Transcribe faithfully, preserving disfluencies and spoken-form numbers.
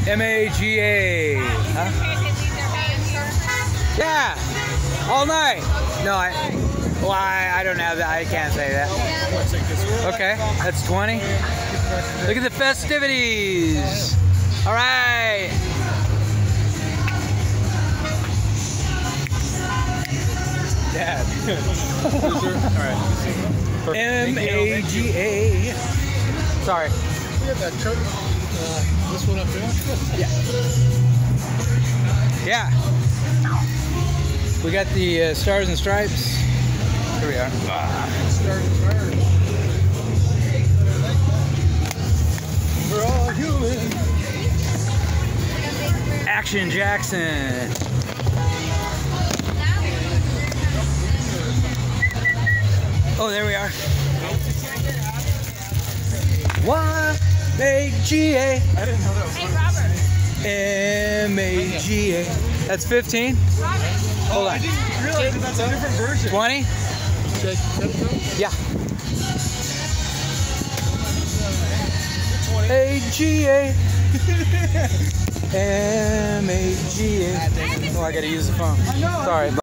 M A G A. Huh? Yeah. All night. No, I. Well, I, I don't have that. I can't say that. Okay, that's twenty. Look at the festivities. All right. Dad. All right. M A G A. Sorry. We have that chart. Uh, this one up there? Yeah. Yeah. We got the uh, Stars and Stripes. Here we are. Ah, Stars and Stripes. We're all human. Action Jackson. Oh, there we are. Y A G A. I didn't know that was Hey, Robert. M A G A. That's fifteen. Hold I on. didn't realize that that's a different version. twenty? Check. Yeah. A G A. M A G A. Oh, I gotta use the phone. I know. Sorry.